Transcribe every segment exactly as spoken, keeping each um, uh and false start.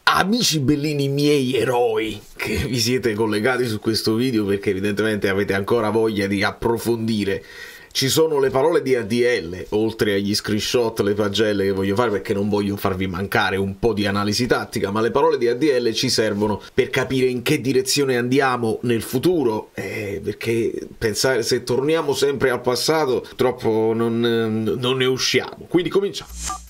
Amici bellini miei eroi che vi siete collegati su questo video perché evidentemente avete ancora voglia di approfondire, ci sono le parole di A D L, oltre agli screenshot, le pagelle che voglio fare perché non voglio farvi mancare un po' di analisi tattica, ma le parole di A D L ci servono per capire in che direzione andiamo nel futuro, eh, perché pensare se torniamo sempre al passato purtroppo non, non ne usciamo. Quindi cominciamo.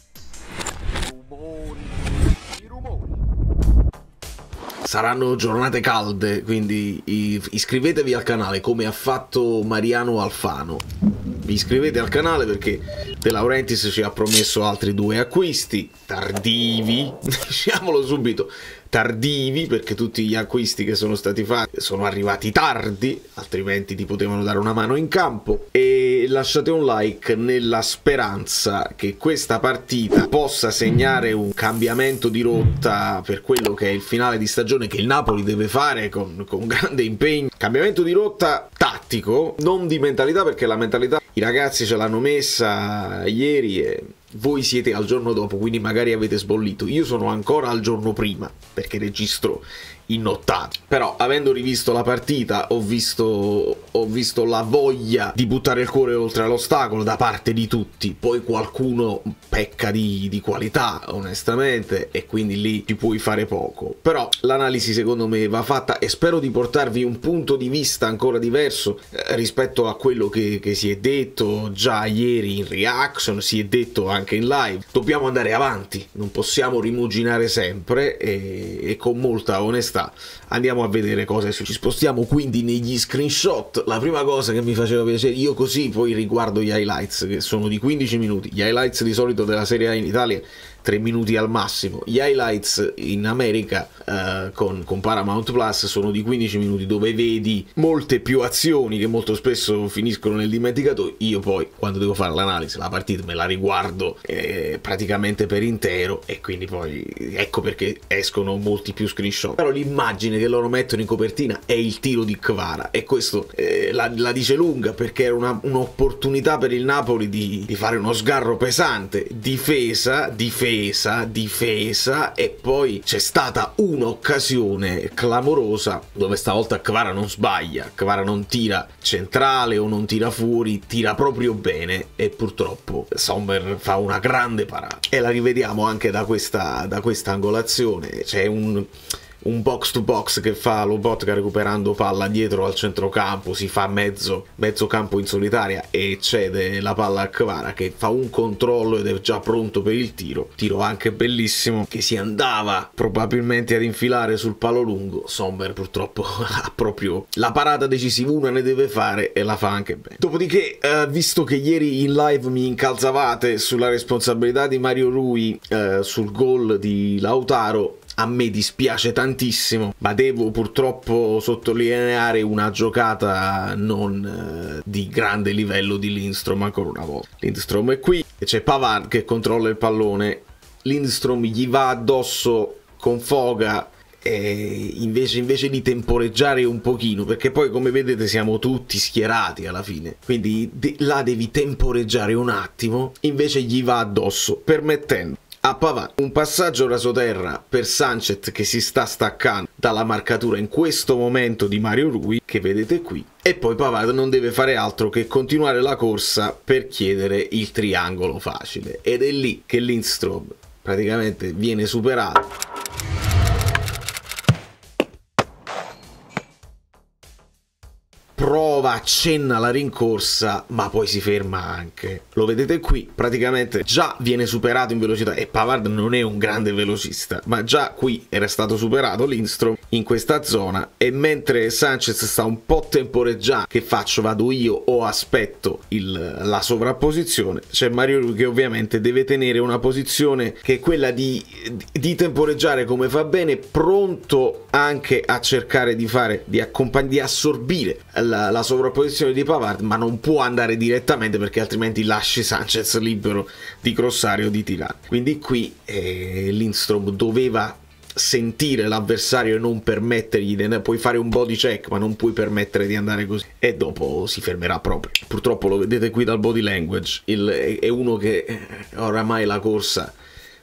Saranno giornate calde, quindi iscrivetevi al canale come ha fatto Mariano Alfano. Vi iscrivete al canale perché De Laurentiis ci ha promesso altri due acquisti tardivi, diciamolo subito, tardivi, perché tutti gli acquisti che sono stati fatti sono arrivati tardi, altrimenti ti potevano dare una mano in campo. E lasciate un like nella speranza che questa partita possa segnare un cambiamento di rotta per quello che è il finale di stagione che il Napoli deve fare con, con grande impegno. Cambiamento di rotta tattico, non di mentalità, perché la mentalità i ragazzi ce l'hanno messa ieri e voi siete al giorno dopo, quindi magari avete sbollito. Io sono ancora al giorno prima perché registro in nottata. Però avendo rivisto la partita ho visto, ho visto la voglia di buttare il cuore oltre all'ostacolo da parte di tutti. Poi qualcuno pecca di, di qualità onestamente e quindi lì ci puoi fare poco. Però l'analisi secondo me va fatta e spero di portarvi un punto di vista ancora diverso eh, rispetto a quello che, che si è detto già ieri in reaction, si è detto anche in live. Dobbiamo andare avanti, non possiamo rimuginare sempre e, e con molta onestà andiamo a vedere cosa ci spostiamo quindi negli screenshot. La prima cosa che mi faceva piacere, io così poi riguardo gli highlights che sono di quindici minuti, gli highlights di solito della Serie A in Italia tre minuti al massimo, gli highlights in America uh, con, con Paramount Plus sono di quindici minuti, dove vedi molte più azioni che molto spesso finiscono nel dimenticatoio. Io poi quando devo fare l'analisi la partita me la riguardo eh, praticamente per intero e quindi poi ecco perché escono molti più screenshot. Però l'immagine che loro mettono in copertina è il tiro di Kvara e questo eh, la, la dice lunga, perché era un'opportunità per il Napoli di, di fare uno sgarro pesante, difesa, difesa Difesa, difesa e poi c'è stata un'occasione clamorosa dove stavolta Kvara non sbaglia, Kvara non tira centrale o non tira fuori, tira proprio bene e purtroppo Sommer fa una grande parata e la rivediamo anche da questa, da questa angolazione. C'è un un box to box che fa Lobotka recuperando palla dietro al centrocampo, si fa mezzo, mezzo campo in solitaria e cede la palla a Kvara che fa un controllo ed è già pronto per il tiro, tiro anche bellissimo che si andava probabilmente ad infilare sul palo lungo. Sommer purtroppo ha proprio la parata decisiva, una ne deve fare e la fa anche bene. Dopodiché eh, visto che ieri in live mi incalzavate sulla responsabilità di Mario Rui eh, sul gol di Lautaro, a me dispiace tantissimo, ma devo purtroppo sottolineare una giocata non eh, di grande livello di Lindstrom ancora una volta. Lindstrom è qui e c'è Pavard che controlla il pallone, Lindstrom gli va addosso con foga e invece, invece di temporeggiare un pochino, perché poi come vedete siamo tutti schierati alla fine, quindi de là devi temporeggiare un attimo, invece gli va addosso permettendo a Pavard un passaggio rasoterra per Sanchez che si sta staccando dalla marcatura in questo momento di Mario Rui che vedete qui, e poi Pavard non deve fare altro che continuare la corsa per chiedere il triangolo facile ed è lì che Lindstrom praticamente viene superato. Prova, accenna la rincorsa, ma poi si ferma anche. Lo vedete qui, praticamente già viene superato in velocità e Pavard non è un grande velocista, ma già qui era stato superato Lindstrom in questa zona e mentre Sanchez sta un po' temporeggiando, che faccio, vado io o aspetto il, la sovrapposizione, c'è Mario Rui che ovviamente deve tenere una posizione che è quella di, di temporeggiare come fa bene, pronto anche a cercare di fare, di accompagnare, di assorbire La, la sovrapposizione di Pavard, ma non può andare direttamente perché altrimenti lasci Sanchez libero di crossare o di tirare. Quindi qui eh, Lindstrom doveva sentire l'avversario e non permettergli di, puoi fare un body check ma non puoi permettere di andare così e dopo si fermerà proprio. Purtroppo lo vedete qui dal body language, il, è uno che oramai la corsa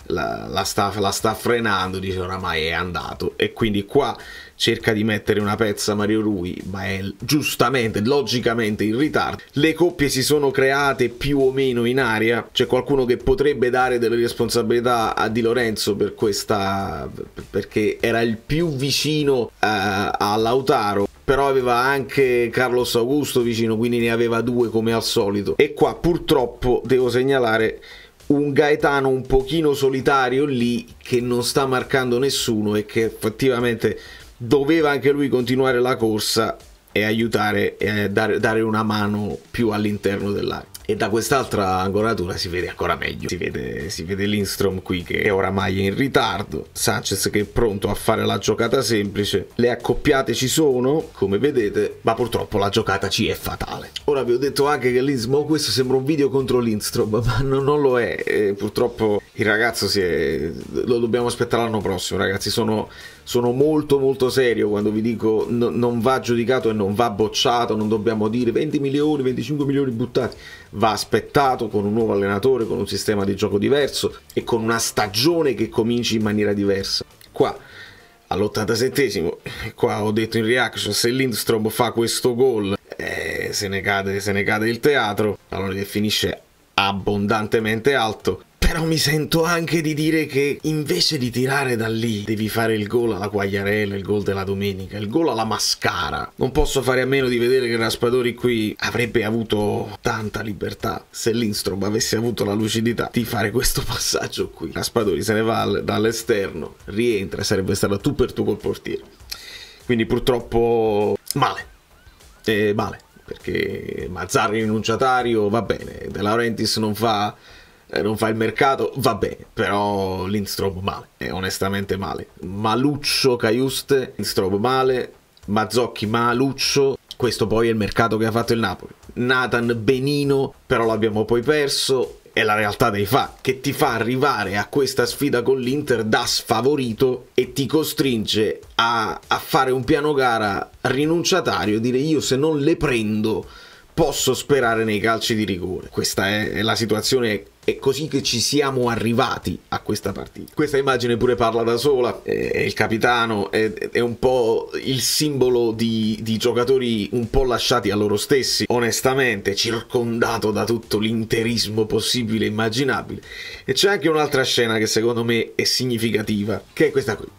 la, la, sta, la sta frenando, dice oramai è andato, e quindi qua cerca di mettere una pezza Mario Rui, ma è giustamente, logicamente in ritardo. Le coppie si sono create più o meno in aria, c'è qualcuno che potrebbe dare delle responsabilità a Di Lorenzo per questa, perché era il più vicino uh, a Lautaro, però aveva anche Carlos Augusto vicino, quindi ne aveva due come al solito. E qua purtroppo devo segnalare un Gaetano un pochino solitario lì, che non sta marcando nessuno e che effettivamente doveva anche lui continuare la corsa e aiutare e dare, dare una mano più all'interno dell'area. E da quest'altra angolatura si vede ancora meglio, si vede, si vede Lindstrom qui che oramai è in ritardo, Sanchez che è pronto a fare la giocata semplice, le accoppiate ci sono come vedete, ma purtroppo la giocata ci è fatale. Ora vi ho detto anche che Lindstrom, oh, questo sembra un video contro Lindstrom, ma non, non lo è, e purtroppo il ragazzo si è, lo dobbiamo aspettare l'anno prossimo, ragazzi. Sono, sono molto molto serio quando vi dico no, non va giudicato e non va bocciato, non dobbiamo dire venti milioni, venticinque milioni buttati, va aspettato con un nuovo allenatore, con un sistema di gioco diverso e con una stagione che cominci in maniera diversa. Qua all'ottantasettesimo, qua ho detto in reaction, se Lindstrom fa questo gol eh, se, ne cade, se ne cade il teatro, allora che finisce abbondantemente alto. Però mi sento anche di dire che invece di tirare da lì devi fare il gol alla Quagliarella, il gol della domenica, il gol alla Mascara. Non posso fare a meno di vedere che Raspadori qui avrebbe avuto tanta libertà se Lindstrom avesse avuto la lucidità di fare questo passaggio qui. Raspadori se ne va dall'esterno, rientra e sarebbe stato tu per tu col portiere. Quindi purtroppo male, e male, perché Mazzarri rinunciatario va bene, De Laurentiis non fa... non fa il mercato, va bene, però Lindstrom male, è onestamente male. Maluccio, Cajuste, Lindstrom male, Mazzocchi maluccio, questo poi è il mercato che ha fatto il Napoli. Nathan benino, però l'abbiamo poi perso, è la realtà dei fatti, che ti fa arrivare a questa sfida con l'Inter da sfavorito e ti costringe a, a fare un piano gara rinunciatario, dire io se non le prendo posso sperare nei calci di rigore. Questa è, è la situazione, è così che ci siamo arrivati a questa partita. Questa immagine pure parla da sola, è, è il capitano, è, è un po' il simbolo di, di giocatori un po' lasciati a loro stessi, onestamente, circondato da tutto l'interismo possibile e immaginabile. E c'è anche un'altra scena che secondo me è significativa, che è questa qui.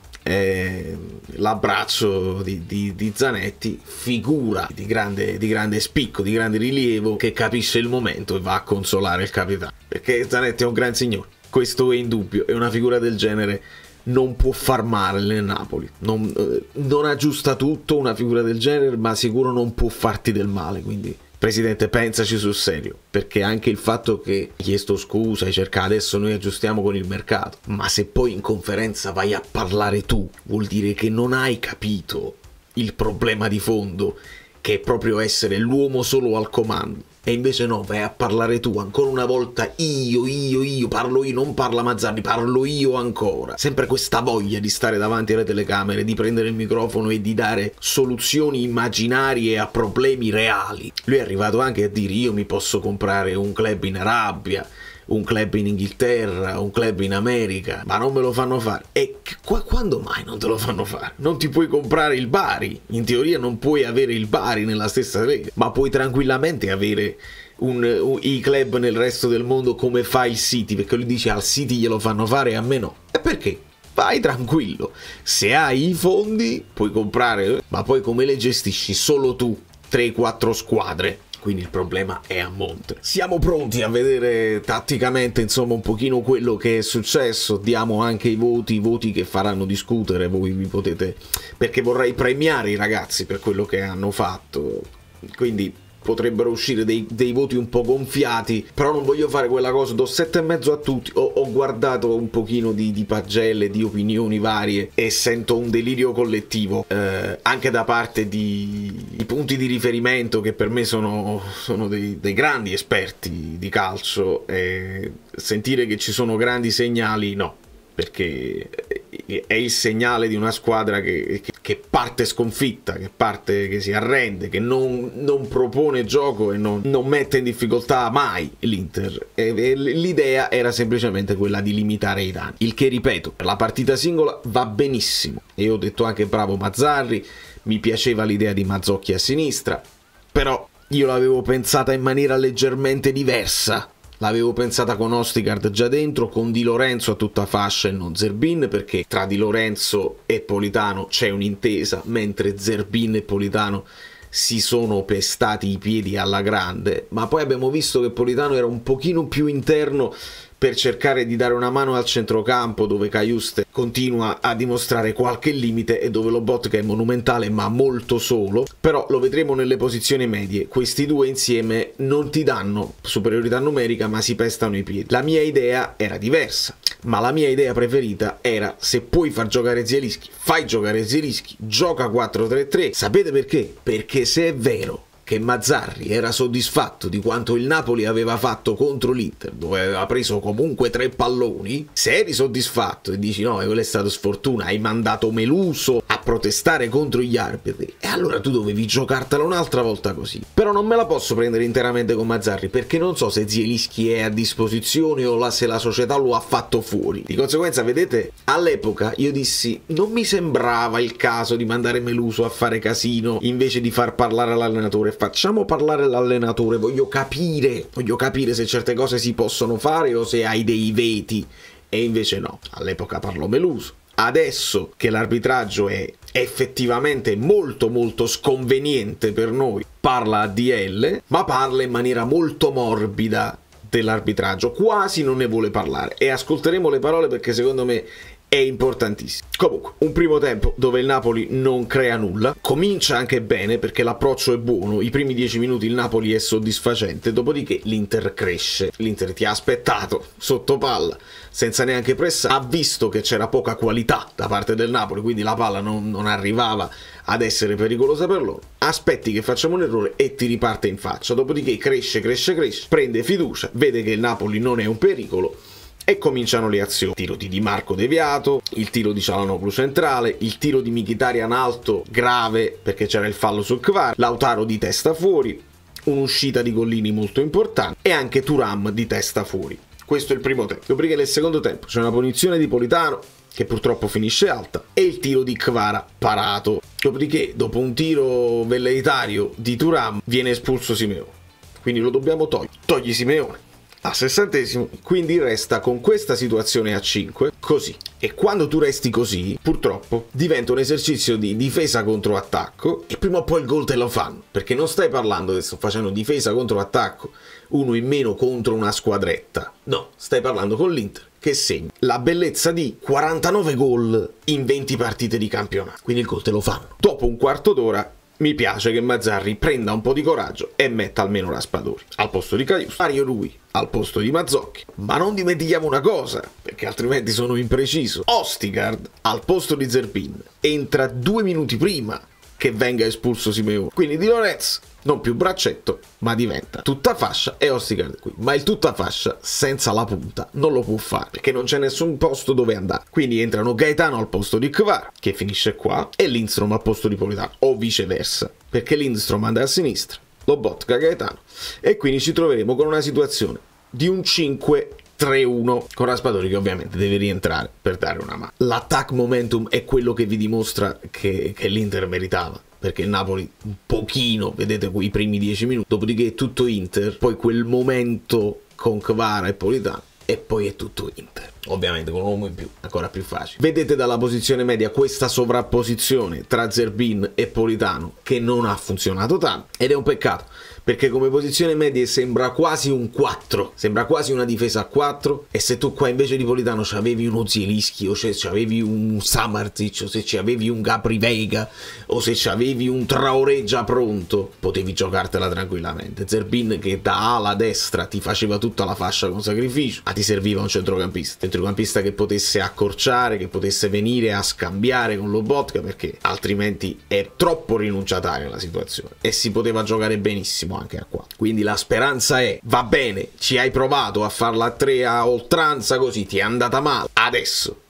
L'abbraccio di, di, di Zanetti, figura di grande, di grande spicco, di grande rilievo, che capisce il momento e va a consolare il capitano, perché Zanetti è un gran signore, questo è indubbio, e una figura del genere non può far male nel Napoli, non, eh, non aggiusta tutto una figura del genere, ma sicuro non può farti del male. Quindi Presidente, pensaci sul serio, perché anche il fatto che hai chiesto scusa, hai cercato, adesso noi aggiustiamo con il mercato, ma se poi in conferenza vai a parlare tu, vuol dire che non hai capito il problema di fondo, che è proprio essere l'uomo solo al comando. E invece no, vai a parlare tu, ancora una volta io, io, io, parlo io, non parla Mazzarri, parlo io ancora. Sempre questa voglia di stare davanti alle telecamere, di prendere il microfono e di dare soluzioni immaginarie a problemi reali. Lui è arrivato anche a dire io mi posso comprare un club in Arabia, un club in Inghilterra, un club in America, ma non me lo fanno fare. E qua, quando mai non te lo fanno fare? Non ti puoi comprare il Bari, in teoria non puoi avere il Bari nella stessa lega, ma puoi tranquillamente avere un, un, i club nel resto del mondo come fa il City, perché lui dice al City glielo fanno fare e a me no. E perché? Vai tranquillo, se hai i fondi puoi comprare, ma poi come le gestisci solo tu, tre quattro squadre? Quindi il problema è a monte. Siamo pronti a vedere tatticamente insomma un pochino quello che è successo, diamo anche i voti, i voti che faranno discutere, voi vi potete, perché vorrei premiare i ragazzi per quello che hanno fatto, quindi potrebbero uscire dei, dei voti un po' gonfiati, però non voglio fare quella cosa, do sette e mezzo a tutti. Ho, ho guardato un pochino di, di pagelle, di opinioni varie e sento un delirio collettivo, eh, anche da parte di, di punti di riferimento che per me sono, sono dei, dei grandi esperti di calcio, e sentire che ci sono grandi segnali no, perché è il segnale di una squadra che, che che parte sconfitta, che parte che si arrende, che non, non propone gioco e non, non mette in difficoltà mai l'Inter. E, e l'idea era semplicemente quella di limitare i danni, il che, ripeto, per la partita singola va benissimo. E ho detto anche bravo Mazzarri, mi piaceva l'idea di Mazzocchi a sinistra, però io l'avevo pensata in maniera leggermente diversa. L'avevo pensata con Østigård già dentro, con Di Lorenzo a tutta fascia e non Zerbin, perché tra Di Lorenzo e Politano c'è un'intesa, mentre Zerbin e Politano si sono pestati i piedi alla grande. Ma poi abbiamo visto che Politano era un pochino più interno per cercare di dare una mano al centrocampo, dove Cajuste continua a dimostrare qualche limite e dove Lobotka è monumentale ma molto solo. Però lo vedremo nelle posizioni medie, questi due insieme non ti danno superiorità numerica ma si pestano i piedi. La mia idea era diversa, ma la mia idea preferita era: se puoi far giocare Zielinski, fai giocare Zielinski, gioca quattro tre tre. Sapete perché? Perché se è vero che Mazzarri era soddisfatto di quanto il Napoli aveva fatto contro l'Inter, dove aveva preso comunque tre palloni, se eri soddisfatto e dici no, quello è stato sfortuna, hai mandato Meluso a protestare contro gli arbitri, e allora tu dovevi giocartela un'altra volta così. Però non me la posso prendere interamente con Mazzarri, perché non so se Zielinski è a disposizione o la, se la società lo ha fatto fuori. Di conseguenza, vedete, all'epoca io dissi non mi sembrava il caso di mandare Meluso a fare casino invece di far parlare l'allenatore. Facciamo parlare l'allenatore, voglio capire, voglio capire se certe cose si possono fare o se hai dei veti. E invece no, all'epoca parlò Meluso. Adesso che l'arbitraggio è effettivamente molto molto sconveniente per noi, parla A D L, ma parla in maniera molto morbida dell'arbitraggio, quasi non ne vuole parlare, e ascolteremo le parole perché secondo me è importantissimo. Comunque, un primo tempo dove il Napoli non crea nulla, comincia anche bene perché l'approccio è buono, i primi dieci minuti il Napoli è soddisfacente, dopodiché l'Inter cresce, l'Inter ti ha aspettato sotto palla, senza neanche pressare, ha visto che c'era poca qualità da parte del Napoli, quindi la palla non, non arrivava ad essere pericolosa per loro, aspetti che facciamo un errore e ti riparte in faccia, dopodiché cresce, cresce, cresce, prende fiducia, vede che il Napoli non è un pericolo, e cominciano le azioni. Il tiro di Di Marco deviato, il tiro di Çalhanoğlu centrale, il tiro di Mkhitaryan alto grave perché c'era il fallo sul Kvara, Lautaro di testa fuori, un'uscita di Gollini molto importante e anche Thuram di testa fuori. Questo è il primo tempo. Dopodiché nel secondo tempo c'è una punizione di Politano che purtroppo finisce alta e il tiro di Kvara parato. Dopodiché dopo un tiro velleitario di Thuram viene espulso Simeone. Quindi lo dobbiamo togliere. Togli Simeone a sessantesimo, quindi resta con questa situazione a cinque, così. E quando tu resti così, purtroppo, diventa un esercizio di difesa contro attacco e prima o poi il gol te lo fanno, perché non stai parlando che sto facendo difesa contro attacco, uno in meno contro una squadretta, no, stai parlando con l'Inter che segna la bellezza di quarantanove gol in venti partite di campionato, quindi il gol te lo fanno. Dopo un quarto d'ora mi piace che Mazzarri prenda un po' di coraggio e metta almeno Raspadori al posto di Cajuste, Mario Rui al posto di Mazzocchi, ma non dimentichiamo una cosa, perché altrimenti sono impreciso. Østigård al posto di Zerbin entra due minuti prima che venga espulso Simeone, quindi Di Lorenzo non più braccetto ma diventa tutta fascia e Østigård qui, ma il tutta fascia senza la punta non lo può fare perché non c'è nessun posto dove andare, quindi entrano Gaetano al posto di Kvara che finisce qua e Lindstrom al posto di Politano o viceversa, perché Lindstrom anda a sinistra, Lobotka, Gaetano, e quindi ci troveremo con una situazione di un cinque tre uno con Raspadori che ovviamente deve rientrare per dare una mano. L'attack momentum è quello che vi dimostra che, che l'Inter meritava, perché il Napoli un pochino, vedete quei primi dieci minuti, dopodiché è tutto Inter, poi quel momento con Kvara e Politano e poi è tutto Inter, ovviamente con un uomo in più, ancora più facile. Vedete dalla posizione media questa sovrapposizione tra Zerbin e Politano che non ha funzionato tanto ed è un peccato, perché come posizione media sembra quasi un quattro, sembra quasi una difesa a quattro, e se tu qua invece di Politano c'avevi uno Zielinski o se c'avevi un Samardžić o se c'avevi un Gabri Veiga o se c'avevi un Traoré già pronto, potevi giocartela tranquillamente. Zerbin che da ala destra ti faceva tutta la fascia con sacrificio, ma ti serviva un centrocampista, centrocampista che potesse accorciare, che potesse venire a scambiare con Lobotka, perché altrimenti è troppo rinunciataria la situazione e si poteva giocare benissimo anche a qua. Quindi la speranza è, va bene, ci hai provato a farla a tre a oltranza così, ti è andata male, adesso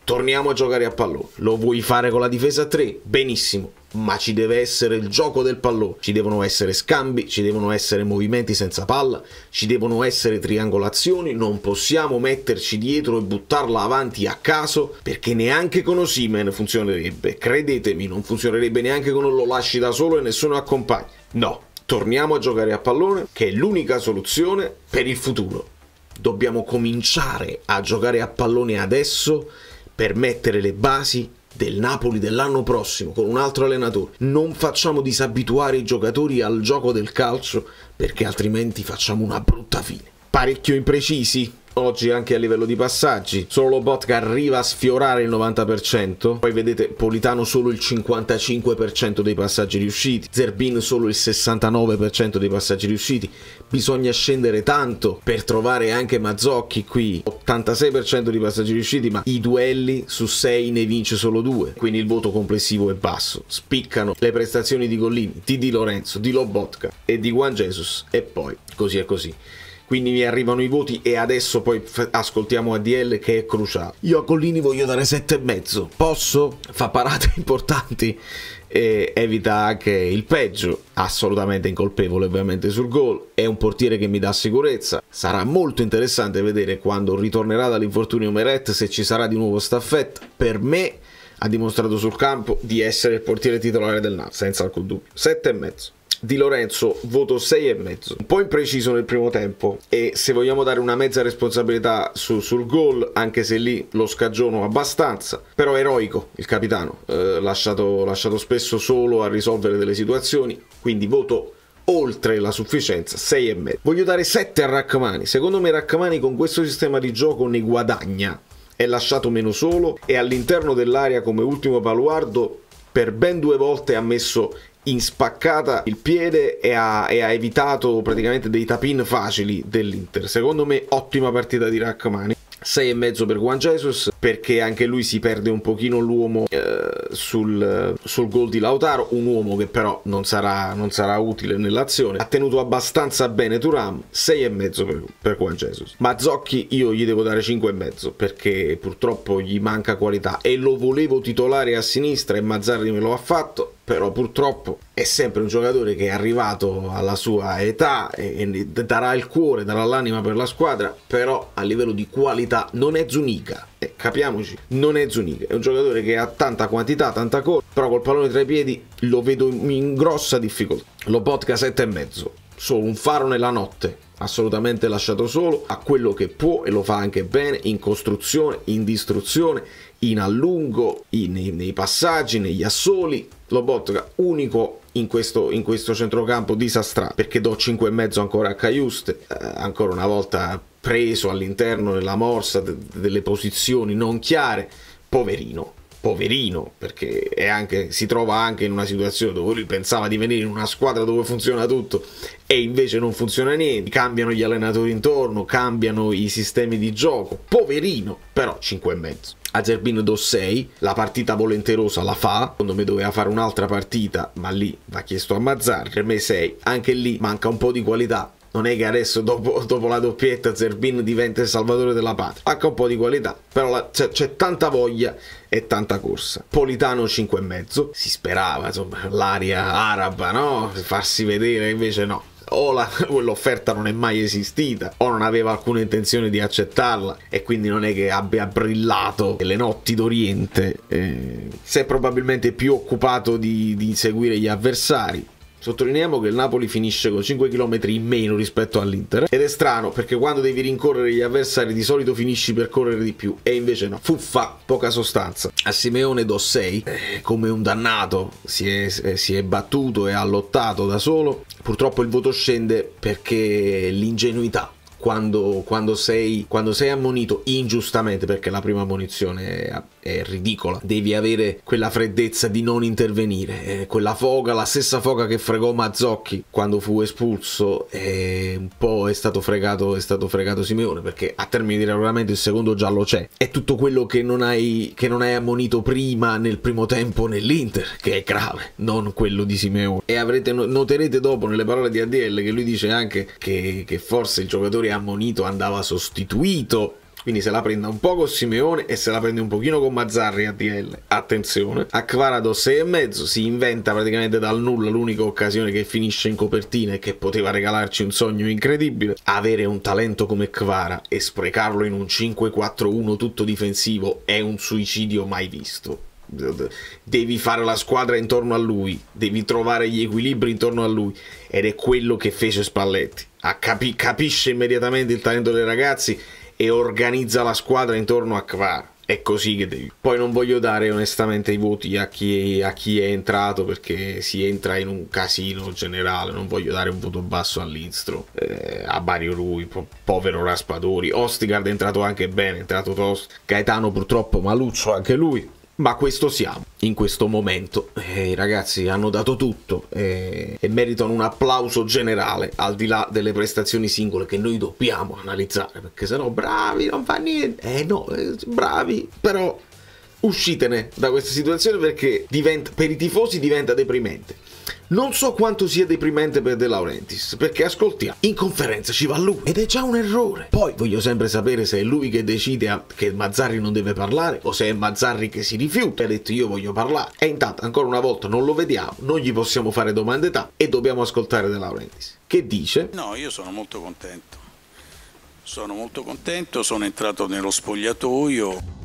torniamo a giocare a pallone. Lo vuoi fare con la difesa a tre? Benissimo, ma ci deve essere il gioco del pallone, ci devono essere scambi, ci devono essere movimenti senza palla, ci devono essere triangolazioni, non possiamo metterci dietro e buttarla avanti a caso, perché neanche con Osimhen funzionerebbe, credetemi, non funzionerebbe neanche con lo lasci da solo e nessuno accompagna. No, torniamo a giocare a pallone, che è l'unica soluzione per il futuro. Dobbiamo cominciare a giocare a pallone adesso per mettere le basi del Napoli dell'anno prossimo con un altro allenatore. Non facciamo disabituare i giocatori al gioco del calcio, perché altrimenti facciamo una brutta fine. Parecchio imprecisi oggi anche a livello di passaggi. Solo Lobotka arriva a sfiorare il novanta per cento, poi vedete Politano solo il cinquantacinque per cento dei passaggi riusciti, Zerbin solo il sessantanove per cento dei passaggi riusciti. Bisogna scendere tanto per trovare anche Mazzocchi qui, ottantasei per cento di passaggi riusciti, ma i duelli su sei ne vince solo due, quindi il voto complessivo è basso. Spiccano le prestazioni di Gollini, di Di Lorenzo, di Lobotka e di Juan Jesus, e poi così è così. Quindi mi arrivano i voti e adesso poi ascoltiamo A D L, che è cruciale. Io a Gollini voglio dare sette e mezzo. Posso? Fa parate importanti e evita anche il peggio. Assolutamente incolpevole ovviamente sul gol. È un portiere che mi dà sicurezza. Sarà molto interessante vedere quando ritornerà dall'infortunio Meret se ci sarà di nuovo staffetta. Per me ha dimostrato sul campo di essere il portiere titolare del Napoli, senza alcun dubbio. sette e mezzo. Di Lorenzo voto sei e mezzo, un po' impreciso nel primo tempo, e se vogliamo dare una mezza responsabilità su, sul gol, anche se lì lo scagiono abbastanza, però eroico il capitano, eh, lasciato, lasciato spesso solo a risolvere delle situazioni, quindi voto oltre la sufficienza, sei e mezzo. Voglio dare sette a Rachmani. Secondo me Rachmani con questo sistema di gioco ne guadagna, è lasciato meno solo e all'interno dell'area come ultimo baluardo per ben due volte ha messo in spaccata il piede e ha, e ha evitato praticamente dei tap-in facili dell'Inter. Secondo me ottima partita di Rachmani. sei e mezzo per Juan Jesus, perché anche lui si perde un pochino l'uomo eh, sul, sul gol di Lautaro, un uomo che però non sarà, non sarà utile nell'azione. Ha tenuto abbastanza bene Thuram. Sei e mezzo per, per Juan Jesus. Mazzocchi io gli devo dare cinque e mezzo, perché purtroppo gli manca qualità e lo volevo titolare a sinistra e Mazzarri me lo ha fatto, però purtroppo è sempre un giocatore che è arrivato alla sua età e, e darà il cuore, darà l'anima per la squadra, però a livello di qualità non è Zuniga, eh, capiamoci, non è Zuniga, è un giocatore che ha tanta quantità, tanta corsa, però col pallone tra i piedi lo vedo in grossa difficoltà. Lobotka sette e mezzo, solo un faro nella notte, assolutamente lasciato solo a quello che può e lo fa anche bene in costruzione, in distruzione, in allungo, in, nei, nei passaggi, negli assoli. Lobotka unico in questo, in questo centrocampo disastrato, perché do cinque e mezzo ancora a Cajuste, eh, ancora una volta preso all'interno della morsa de, delle posizioni non chiare, poverino. Poverino, perché è anche, si trova anche in una situazione dove lui pensava di venire in una squadra dove funziona tutto e invece non funziona niente, cambiano gli allenatori intorno, cambiano i sistemi di gioco, poverino, però cinque e mezzo. A Zerbin do sei, la partita volenterosa la fa, secondo me doveva fare un'altra partita, ma lì va chiesto a Mazzarri, per me sei, anche lì manca un po' di qualità. Non è che adesso dopo, dopo la doppietta Zerbin diventa il salvatore della patria, manca un po' di qualità, però c'è tanta voglia e tanta corsa. Politano cinque e mezzo, si sperava insomma l'aria araba, no? Farsi vedere, invece no. O l'offerta non è mai esistita o non aveva alcuna intenzione di accettarla e quindi non è che abbia brillato le notti d'Oriente, eh, si è probabilmente più occupato di, di seguire gli avversari. Sottolineiamo che il Napoli finisce con cinque chilometri in meno rispetto all'Inter ed è strano perché quando devi rincorrere gli avversari di solito finisci per correre di più e invece no, fuffa, poca sostanza. A Simeone do sei, eh, come un dannato si è, eh, si è battuto e ha lottato da solo. Purtroppo il voto scende perché l'ingenuità. Quando, quando, sei, quando sei ammonito ingiustamente, perché la prima ammonizione è, è ridicola, devi avere quella freddezza di non intervenire, eh, quella foga, la stessa foga che fregò Mazzocchi quando fu espulso, eh, un po' è stato fregato, è stato fregato Simeone, perché a termini di regolamento il secondo giallo c'è. È tutto quello che non hai, che non hai ammonito prima nel primo tempo nell'Inter, che è grave, non quello di Simeone. E avrete, noterete dopo nelle parole di A D L che lui dice anche che, che forse il giocatore ammonito andava sostituito quindi se la prenda un po' con Simeone e se la prende un pochino con Mazzarri a D L. Attenzione, a Kvara do sei e mezzo, si inventa praticamente dal nulla l'unica occasione che finisce in copertina e che poteva regalarci un sogno incredibile. Avere un talento come Kvara e sprecarlo in un cinque quattro uno tutto difensivo è un suicidio mai visto. Devi fare la squadra intorno a lui, devi trovare gli equilibri intorno a lui, ed è quello che fece Spalletti. Capi capisce immediatamente il talento dei ragazzi e organizza la squadra intorno a Kvara. È così che devi. Poi non voglio dare onestamente i voti a chi, a chi è entrato, perché si entra in un casino generale. Non voglio dare un voto basso a Lindstrom, eh, a Mario Rui, po povero Raspadori. Ostigard è entrato anche bene, è entrato tosto. Gaetano purtroppo maluccio anche lui. Ma questo siamo, in questo momento. Eh, I ragazzi hanno dato tutto eh, e meritano un applauso generale, al di là delle prestazioni singole che noi dobbiamo analizzare, perché sennò bravi, non fa niente. Eh no, eh, bravi, però uscitene da questa situazione, perché diventa, per i tifosi diventa deprimente. Non so quanto sia deprimente per De Laurentiis, perché ascoltiamo, in conferenza ci va lui ed è già un errore. Poi voglio sempre sapere se è lui che decide a, che Mazzarri non deve parlare, o se è Mazzarri che si rifiuta e ha detto io voglio parlare. E intanto ancora una volta non lo vediamo, non gli possiamo fare domande d'età e dobbiamo ascoltare De Laurentiis che dice: no, io sono molto contento, sono molto contento, sono entrato nello spogliatoio.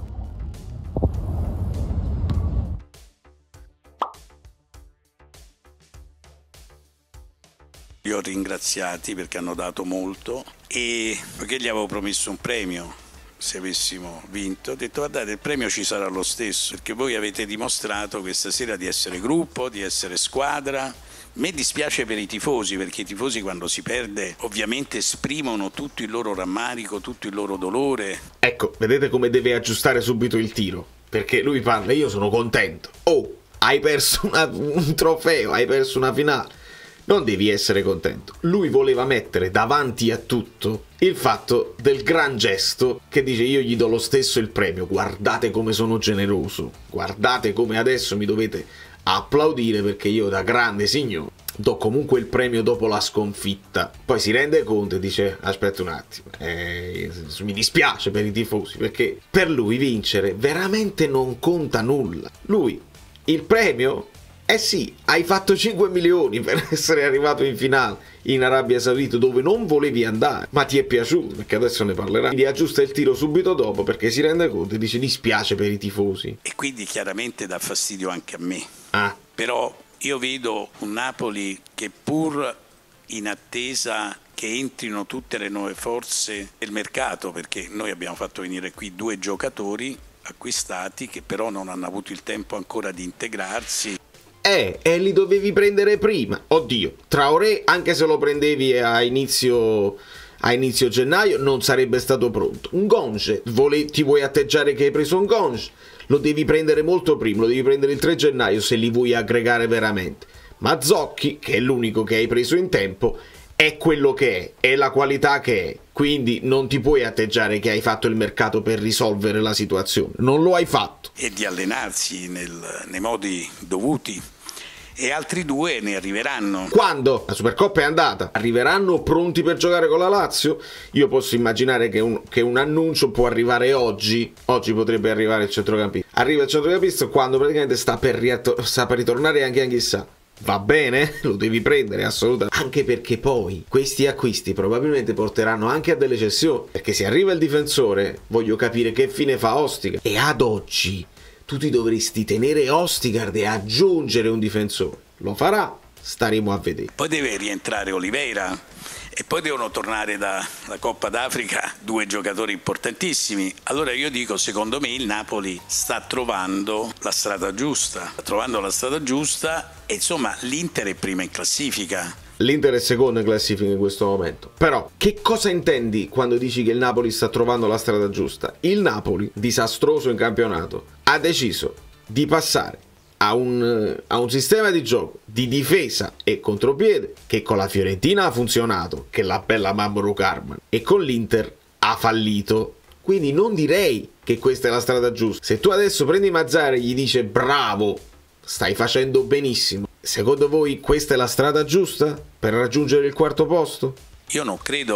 Li ho ringraziati perché hanno dato molto, e perché gli avevo promesso un premio se avessimo vinto. Ho detto guardate, il premio ci sarà lo stesso, perché voi avete dimostrato questa sera di essere gruppo, di essere squadra. A me dispiace per i tifosi, perché i tifosi quando si perde ovviamente esprimono tutto il loro rammarico, tutto il loro dolore. Ecco, vedete come deve aggiustare subito il tiro, perché lui parla, io sono contento. Oh, hai perso una, un trofeo, hai perso una finale. Non devi essere contento. Lui voleva mettere davanti a tutto il fatto del gran gesto che dice io gli do lo stesso il premio, guardate come sono generoso, guardate come adesso mi dovete applaudire perché io da grande signore do comunque il premio dopo la sconfitta. Poi si rende conto e dice aspetta un attimo, eh, mi dispiace per i tifosi, perché per lui vincere veramente non conta nulla. Lui il premio, eh sì, hai fatto cinque milioni per essere arrivato in finale in Arabia Saudita dove non volevi andare, ma ti è piaciuto, perché adesso ne parlerà. Quindi aggiusta il tiro subito dopo perché si rende conto e dice dispiace per i tifosi. E quindi chiaramente dà fastidio anche a me. Ah. Però io vedo un Napoli che pur in attesa che entrino tutte le nuove forze del mercato, perché noi abbiamo fatto venire qui due giocatori acquistati che però non hanno avuto il tempo ancora di integrarsi. Eh, e li dovevi prendere prima. Oddio, Traoré, anche se lo prendevi a inizio, a inizio gennaio, non sarebbe stato pronto. Un Gonge, vole, ti vuoi atteggiare che hai preso un Gonge? Lo devi prendere molto prima, lo devi prendere il tre gennaio se li vuoi aggregare veramente. Ma Zocchi, che è l'unico che hai preso in tempo, è quello che è, è la qualità che è. Quindi non ti puoi atteggiare che hai fatto il mercato per risolvere la situazione. Non lo hai fatto. E di allenarsi nel, nei modi dovuti. E altri due ne arriveranno. Quando? La Supercoppa è andata. Arriveranno pronti per giocare con la Lazio? Io posso immaginare che un, che un annuncio può arrivare oggi. Oggi potrebbe arrivare il centrocampista. Arriva il centrocampista quando praticamente sta per, sta per ritornare anche Anghissà. Va bene, lo devi prendere assolutamente, anche perché poi questi acquisti probabilmente porteranno anche a delle cessioni, perché se arriva il difensore voglio capire che fine fa Ostigard, e ad oggi tu ti dovresti tenere Ostigard e aggiungere un difensore. Lo farà? Staremo a vedere. Poi deve rientrare Oliveira e poi devono tornare dalla Coppa d'Africa due giocatori importantissimi. Allora io dico, secondo me il Napoli sta trovando la strada giusta, sta trovando la strada giusta e insomma l'Inter è prima in classifica. L'Inter è secondo in classifica in questo momento. Però che cosa intendi quando dici che il Napoli sta trovando la strada giusta? Il Napoli, disastroso in campionato, ha deciso di passare a un, a un sistema di gioco di difesa e contropiede che con la Fiorentina ha funzionato, che la bella Mauro Carman, e con l'Inter ha fallito. Quindi non direi che questa è la strada giusta. Se tu adesso prendi Mazzarri e gli dici bravo, stai facendo benissimo, secondo voi questa è la strada giusta per raggiungere il quarto posto? Io non credo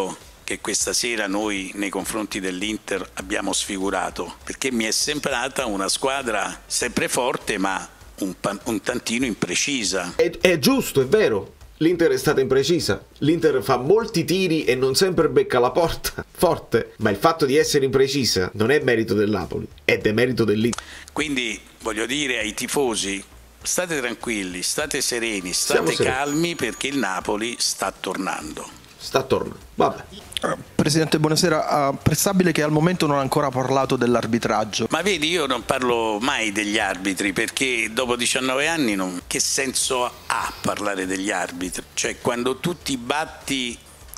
che questa sera noi nei confronti dell'Inter abbiamo sfigurato, perché mi è sembrata una squadra sempre forte ma un, un tantino imprecisa. È, è giusto, è vero. L'Inter è stata imprecisa, l'Inter fa molti tiri e non sempre becca la porta, forte, ma il fatto di essere imprecisa non è merito del Napoli, è demerito dell'Inter. Quindi voglio dire ai tifosi, state tranquilli, state sereni, state sereni. calmi, perché il Napoli sta tornando. Sta tornando, vabbè. Presidente, buonasera. Apprezzabile che al momento non ha ancora parlato dell'arbitraggio. Ma vedi, io non parlo mai degli arbitri, perché dopo diciannove anni non... che senso ha parlare degli arbitri? Cioè, quando tu ti batti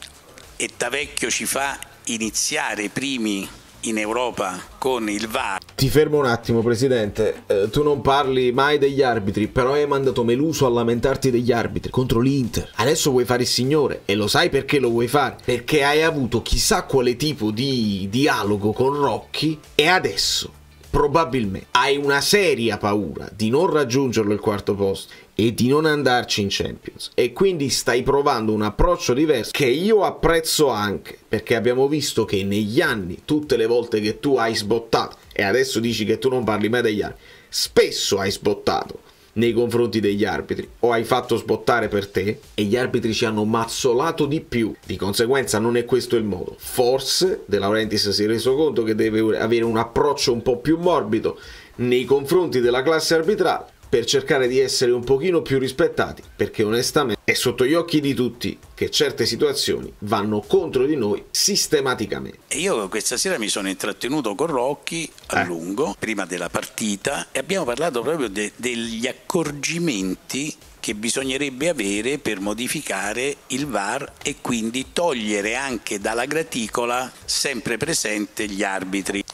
e Tavecchio ci fa iniziare i primi in Europa con il V A R. Ti fermo un attimo, Presidente, eh, tu non parli mai degli arbitri, però hai mandato Meluso a lamentarti degli arbitri contro l'Inter. Adesso vuoi fare il signore, e lo sai perché lo vuoi fare? Perché hai avuto chissà quale tipo di dialogo con Rocchi e adesso probabilmente hai una seria paura di non raggiungerlo il quarto posto e di non andarci in Champions, e quindi stai provando un approccio diverso che io apprezzo anche, perché abbiamo visto che negli anni, tutte le volte che tu hai sbottato, e adesso dici che tu non parli mai degli arbitri, spesso hai sbottato nei confronti degli arbitri o hai fatto sbottare per te e gli arbitri ci hanno mazzolato di più. Di conseguenza non è questo il modo. Forse De Laurentiis si è reso conto che deve avere un approccio un po' più morbido nei confronti della classe arbitrale, per cercare di essere un pochino più rispettati, perché onestamente è sotto gli occhi di tutti che certe situazioni vanno contro di noi sistematicamente. E io questa sera mi sono intrattenuto con Rocchi a eh. lungo, prima della partita, e abbiamo parlato proprio de- degli accorgimenti che bisognerebbe avere per modificare il V A R e quindi togliere anche dalla graticola sempre presente gli arbitri.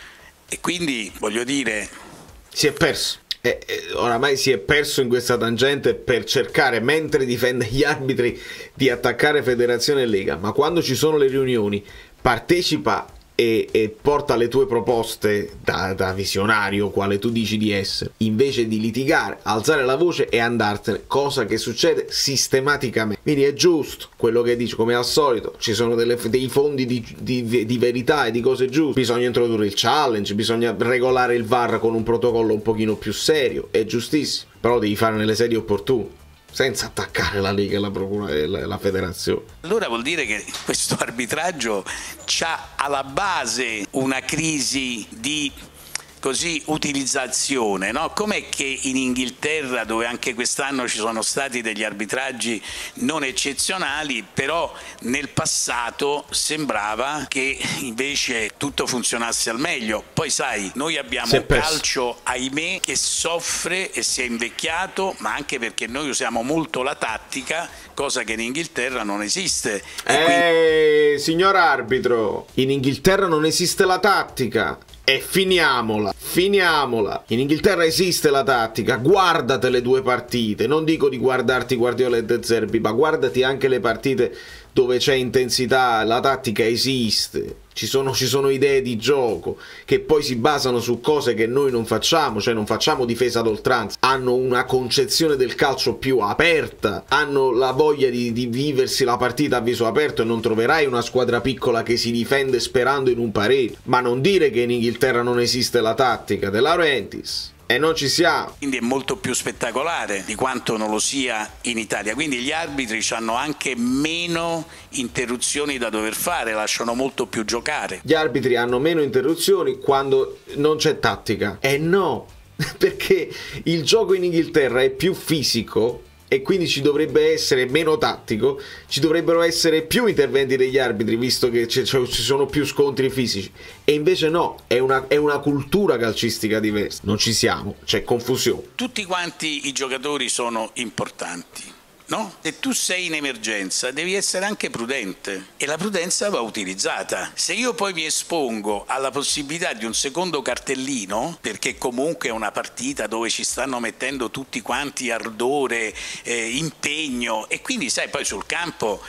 E quindi, voglio dire... Si è perso. Eh, eh, oramai si è perso in questa tangente per cercare, mentre difende gli arbitri, di attaccare Federazione e Lega, ma quando ci sono le riunioni partecipa e, e porta le tue proposte da, da visionario quale tu dici di essere, invece di litigare, alzare la voce e andartene, cosa che succede sistematicamente. Quindi è giusto quello che dici, come al solito ci sono delle, dei fondi di, di, di verità e di cose giuste, bisogna introdurre il challenge, bisogna regolare il V A R con un protocollo un pochino più serio, è giustissimo, però devi fare nelle sedi opportune, senza attaccare la Lega e la Procura e la, la Federazione. Allora vuol dire che questo arbitraggio c'ha alla base una crisi di così utilizzazione, no? Com'è che in Inghilterra, dove anche quest'anno ci sono stati degli arbitraggi non eccezionali, però nel passato sembrava che invece tutto funzionasse al meglio. Poi sai, noi abbiamo un calcio, ahimè, che soffre e si è invecchiato, ma anche perché noi usiamo molto la tattica, cosa che in Inghilterra non esiste. Eh, quindi... signor arbitro, in Inghilterra non esiste la tattica. E finiamola, finiamola. In Inghilterra esiste la tattica, guardate le due partite, non dico di guardarti Guardiola e De Zerbi, ma guardati anche le partite dove c'è intensità, la tattica esiste. Ci sono, ci sono idee di gioco che poi si basano su cose che noi non facciamo, cioè non facciamo difesa ad oltranza, hanno una concezione del calcio più aperta, hanno la voglia di, di viversi la partita a viso aperto, e non troverai una squadra piccola che si difende sperando in un pareggio. Ma non dire che in Inghilterra non esiste la tattica De Laurentiis. E non ci siamo. Quindi è molto più spettacolare di quanto non lo sia in Italia. Quindi gli arbitri hanno anche meno interruzioni da dover fare, lasciano molto più giocare. Gli arbitri hanno meno interruzioni quando non c'è tattica. E no, perché il gioco in Inghilterra è più fisico e quindi ci dovrebbe essere meno tattico, ci dovrebbero essere più interventi degli arbitri, visto che ci sono più scontri fisici, e invece no, è una, è una cultura calcistica diversa. Non ci siamo, c'è confusione. Tutti quanti i giocatori sono importanti, no? Se tu sei in emergenza devi essere anche prudente, e la prudenza va utilizzata. Se io poi mi espongo alla possibilità di un secondo cartellino, perché comunque è una partita dove ci stanno mettendo tutti quanti ardore, eh, impegno, e quindi sai, poi sul campo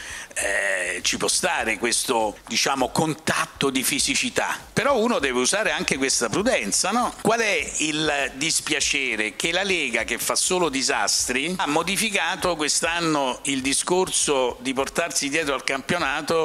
eh, ci può stare questo, diciamo, contatto di fisicità, però uno deve usare anche questa prudenza, no? Qual è il dispiacere? Che la Lega, che fa solo disastri, ha modificato questa hanno il discorso di portarsi dietro al campionato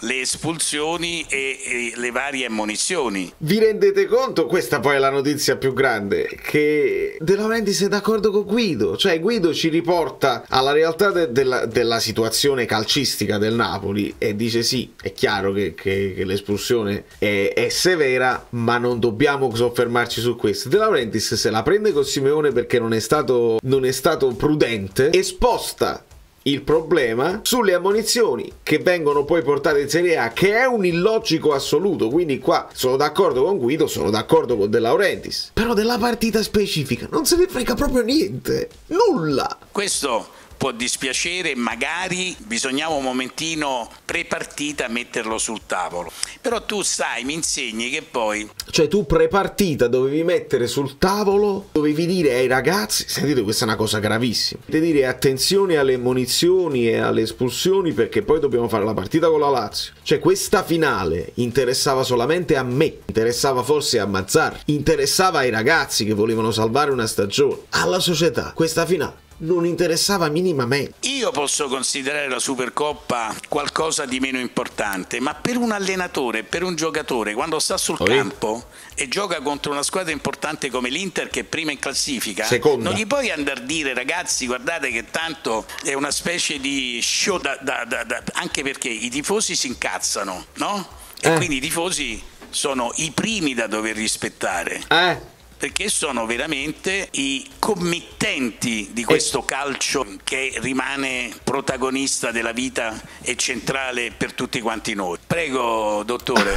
le espulsioni e, e le varie ammonizioni. Vi rendete conto? Questa poi è la notizia più grande, che De Laurentiis è d'accordo con Guido, cioè Guido ci riporta alla realtà de della, della situazione calcistica del Napoli e dice sì, è chiaro che, che, che l'espulsione è, è severa, ma non dobbiamo soffermarci su questo. De Laurentiis se la prende con Simeone perché non è stato, non è stato prudente e sposta il problema sulle ammonizioni che vengono poi portate in Serie A, che è un illogico assoluto. Quindi qua sono d'accordo con Guido, sono d'accordo con De Laurentiis, però della partita specifica non se ne frega proprio niente, nulla. Questo può dispiacere, magari bisognava un momentino pre-partita metterlo sul tavolo, però tu sai, mi insegni che poi, cioè tu pre-partita dovevi mettere sul tavolo, dovevi dire ai ragazzi, sentite, questa è una cosa gravissima, devi dire attenzione alle ammonizioni e alle espulsioni perché poi dobbiamo fare la partita con la Lazio. Cioè questa finale interessava solamente a me, interessava forse a Mazzarri, interessava ai ragazzi che volevano salvare una stagione, alla società questa finale non interessava minimamente. Io posso considerare la Supercoppa qualcosa di meno importante, ma per un allenatore, per un giocatore, quando sta sul oh, campo e gioca contro una squadra importante come l'Inter che è prima in classifica, seconda, non gli puoi andare a dire ragazzi guardate che tanto è una specie di show da, da, da, da, anche perché i tifosi si incazzano, no? E eh. quindi i tifosi sono i primi da dover rispettare. Eh. Perché sono veramente i committenti di questo calcio che rimane protagonista della vita e centrale per tutti quanti noi. Prego, dottore.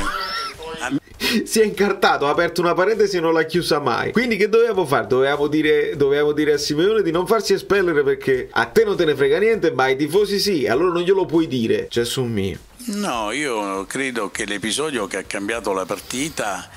Si è incartato, ha aperto una parentesi e non l'ha chiusa mai. Quindi che dovevamo fare? Dovevamo dire, dovevamo dire a Simeone di non farsi espellere perché a te non te ne frega niente, ma ai tifosi sì, allora non glielo puoi dire. Gesù mio. No, io credo che l'episodio che ha cambiato la partita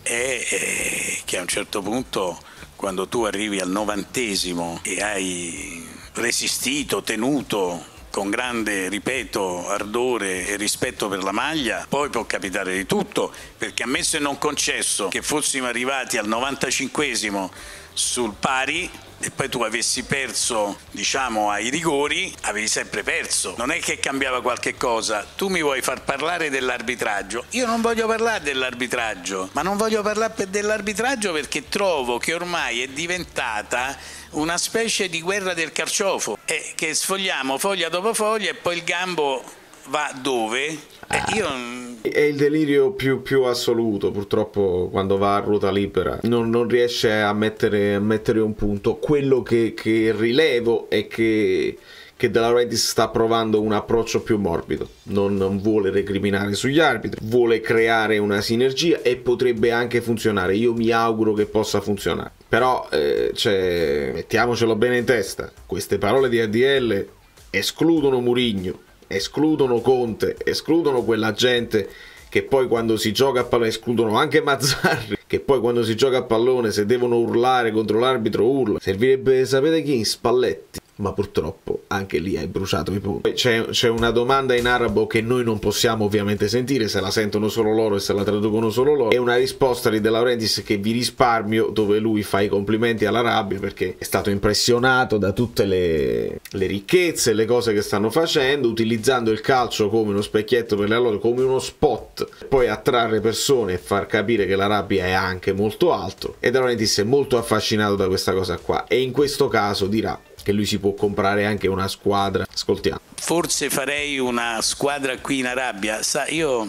è che a un certo punto, quando tu arrivi al novantesimo e hai resistito, tenuto con grande, ripeto, ardore e rispetto per la maglia, poi può capitare di tutto, perché ammesso e non concesso che fossimo arrivati al novantacinquesimo sul pari e poi tu avessi perso, diciamo, ai rigori, avevi sempre perso. Non è che cambiava qualche cosa. Tu mi vuoi far parlare dell'arbitraggio. Io non voglio parlare dell'arbitraggio, ma non voglio parlare dell'arbitraggio perché trovo che ormai è diventata una specie di guerra del carciofo, eh, che sfogliamo foglia dopo foglia e poi il gambo va dove? Eh, io... È il delirio più, più assoluto, purtroppo, quando va a ruota libera non, non riesce a mettere, a mettere un punto. Quello che, che rilevo è che, che De Laurentiis sta provando un approccio più morbido, non, non vuole recriminare sugli arbitri, vuole creare una sinergia e potrebbe anche funzionare. Io mi auguro che possa funzionare, però eh, cioè, mettiamocelo bene in testa, queste parole di A D L escludono Mourinho, escludono Conte, escludono quella gente che poi quando si gioca a pallone, escludono anche Mazzarri, che poi quando si gioca a pallone se devono urlare contro l'arbitro urla. Servirebbe, sapete chi? Spalletti. Ma purtroppo anche lì hai bruciato i punti. C'è una domanda in arabo che noi non possiamo ovviamente sentire, se la sentono solo loro e se la traducono solo loro, e una risposta di De Laurentiis che vi risparmio, dove lui fa i complimenti all'Arabia perché è stato impressionato da tutte le, le ricchezze, le cose che stanno facendo, utilizzando il calcio come uno specchietto per le loro, come uno spot, poi attrarre persone e far capire che l'Arabia è anche molto alto. E De Laurentiis è molto affascinato da questa cosa qua e in questo caso dirà che lui si può comprare anche una squadra. Ascoltiamo. Forse farei una squadra qui in Arabia. Sa, io,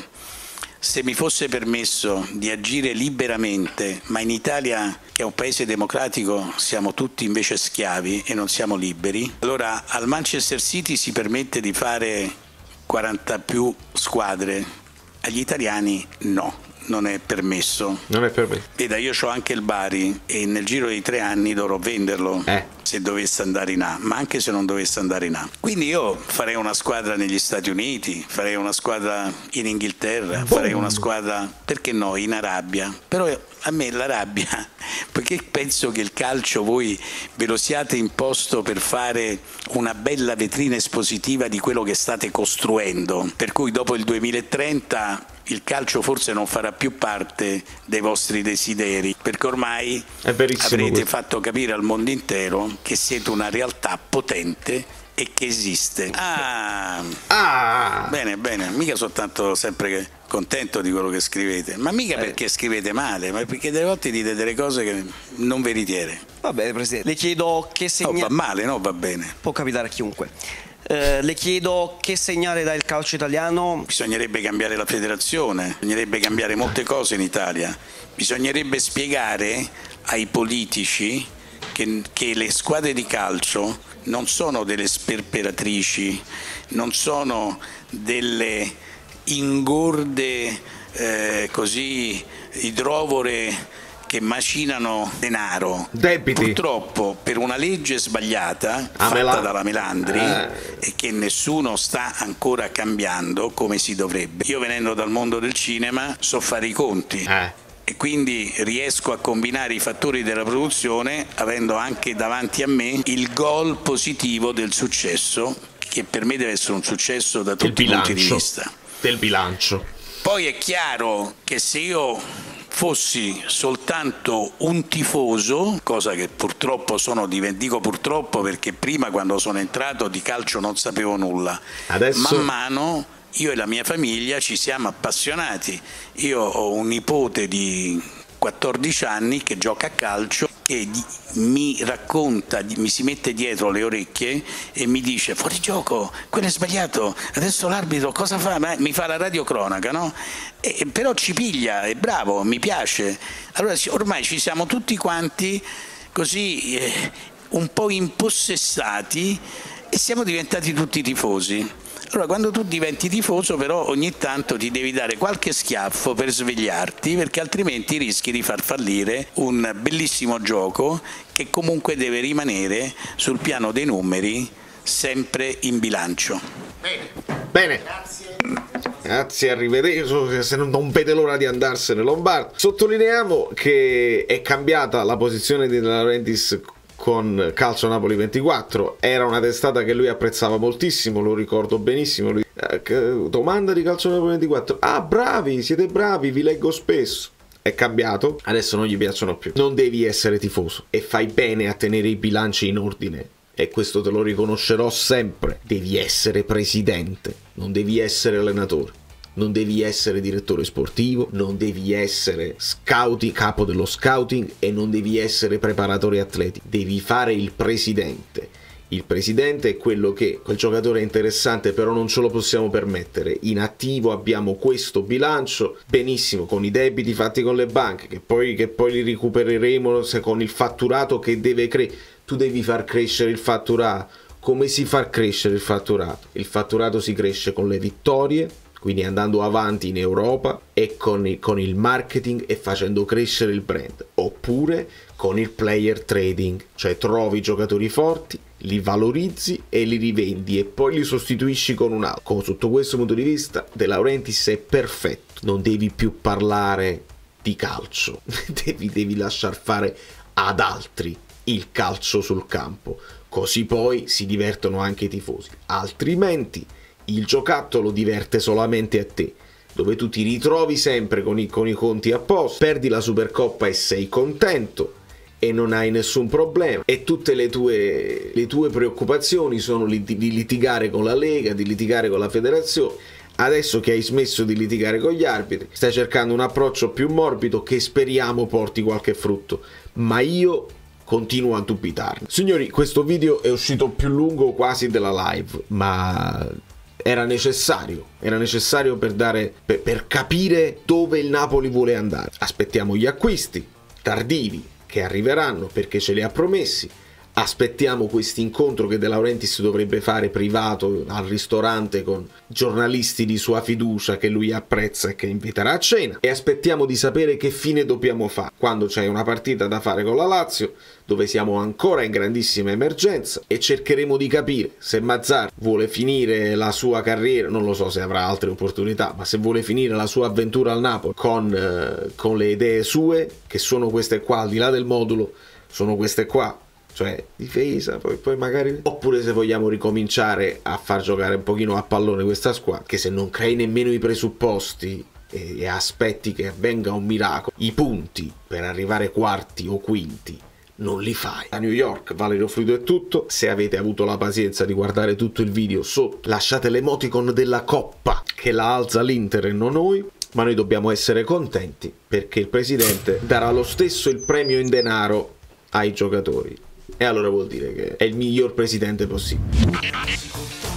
se mi fosse permesso di agire liberamente, ma in Italia, che è un paese democratico, siamo tutti invece schiavi e non siamo liberi, allora al Manchester City si permette di fare quaranta più squadre, agli italiani no. Non è permesso. Non è permesso. Veda, io ho anche il Bari e nel giro di tre anni dovrò venderlo eh. se dovesse andare in A, ma anche se non dovesse andare in A. Quindi io farei una squadra negli Stati Uniti, farei una squadra in Inghilterra, Boom. farei una squadra, perché no, in Arabia. Però a me l'Arabia, perché penso che il calcio voi ve lo siate imposto per fare una bella vetrina espositiva di quello che state costruendo, per cui dopo il duemilatrenta il calcio forse non farà più parte dei vostri desideri, perché ormai avrete questo. fatto capire al mondo intero che siete una realtà potente e che esiste. Ah, Ah! Bene, bene, mica soltanto sempre che contento di quello che scrivete, ma mica eh. perché scrivete male, ma perché delle volte dite delle cose che non veritiere. Va bene, Presidente, le chiedo che segnale... No, va male, no, va bene. Può capitare a chiunque. Eh, le chiedo che segnale dà il calcio italiano. Bisognerebbe cambiare la federazione, bisognerebbe cambiare molte cose in Italia, bisognerebbe spiegare ai politici che, che le squadre di calcio non sono delle sperperatrici, non sono delle ingorde eh, così idrovore che macinano denaro. Debiti. Purtroppo per una legge sbagliata ah, fatta Melandri. dalla Melandri eh. e che nessuno sta ancora cambiando come si dovrebbe. Io venendo dal mondo del cinema so fare i conti eh. e quindi riesco a combinare i fattori della produzione avendo anche davanti a me il goal positivo del successo, che per me deve essere un successo da tutti i punti di vista. Del bilancio. Poi è chiaro che se io fossi soltanto un tifoso, cosa che purtroppo sono, dico purtroppo perché prima quando sono entrato di calcio non sapevo nulla, adesso... man mano io e la mia famiglia ci siamo appassionati. Io ho un nipote di quattordici anni che gioca a calcio, che mi racconta, mi si mette dietro le orecchie e mi dice: fuori gioco, quello è sbagliato, adesso l'arbitro cosa fa? Mi fa la radiocronaca, no? E, però ci piglia, è bravo, mi piace. Allora ormai ci siamo tutti quanti così eh, un po' impossessati e siamo diventati tutti tifosi. Allora quando tu diventi tifoso però ogni tanto ti devi dare qualche schiaffo per svegliarti, perché altrimenti rischi di far fallire un bellissimo gioco che comunque deve rimanere sul piano dei numeri sempre in bilancio. Bene, Bene. Grazie. Grazie, arrivederci. Se non, non vede l'ora di andarsene Lombardo. Sottolineiamo che è cambiata la posizione di De Laurentiis con Calcio Napoli ventiquattro, era una testata che lui apprezzava moltissimo, lo ricordo benissimo. Lui, eh, domanda di Calcio Napoli ventiquattro, ah bravi, siete bravi, vi leggo spesso. È cambiato, adesso non gli piacciono più. Non devi essere tifoso e fai bene a tenere i bilanci in ordine, e questo te lo riconoscerò sempre. Devi essere presidente, non devi essere allenatore, non devi essere direttore sportivo, non devi essere scouting, capo dello scouting, e non devi essere preparatore atleti. Devi fare il presidente. Il presidente è quello che quel giocatore è interessante, però non ce lo possiamo permettere. In attivo abbiamo questo bilancio, benissimo, con i debiti fatti con le banche, che poi, che poi li recupereremo se con il fatturato che deve crescere. Tu devi far crescere il fatturato. Come si fa crescere il fatturato? Il fatturato si cresce con le vittorie, quindi andando avanti in Europa, e con il, con il marketing e facendo crescere il brand, oppure con il player trading, cioè trovi giocatori forti, li valorizzi e li rivendi e poi li sostituisci con un altro. Con, sotto questo punto di vista De Laurentiis è perfetto, non devi più parlare di calcio, devi, devi lasciar fare ad altri il calcio sul campo, così poi si divertono anche i tifosi, altrimenti il giocattolo diverte solamente a te, dove tu ti ritrovi sempre con i, con i conti a posto, perdi la Supercoppa e sei contento e non hai nessun problema, e tutte le tue, le tue preoccupazioni sono di, di litigare con la Lega, di litigare con la federazione. Adesso che hai smesso di litigare con gli arbitri, stai cercando un approccio più morbido che speriamo porti qualche frutto, ma io continuo a dubitarne. Signori, questo video è uscito più lungo quasi della live, ma era necessario, era necessario per dare, per, per capire dove il Napoli vuole andare. Aspettiamo gli acquisti tardivi che arriveranno perché ce li ha promessi. Aspettiamo questo incontro che De Laurentiis dovrebbe fare privato al ristorante con giornalisti di sua fiducia che lui apprezza e che inviterà a cena, e aspettiamo di sapere che fine dobbiamo fare quando c'è una partita da fare con la Lazio, dove siamo ancora in grandissima emergenza, e cercheremo di capire se Mazzarri vuole finire la sua carriera, non lo so se avrà altre opportunità, ma se vuole finire la sua avventura al Napoli con, eh, con le idee sue, che sono queste qua, al di là del modulo, sono queste qua, cioè difesa, poi, poi magari, oppure se vogliamo ricominciare a far giocare un pochino a pallone questa squadra, che se non crei nemmeno i presupposti e, e aspetti che avvenga un miracolo, i punti per arrivare quarti o quinti non li fai. A New York Valerio Fluido è tutto. Se avete avuto la pazienza di guardare tutto il video, sotto lasciate l'emoticon della coppa che la alza l'Inter e non noi. Ma noi dobbiamo essere contenti perché il presidente darà lo stesso il premio in denaro ai giocatori. E allora vuol dire che è il miglior presidente possibile.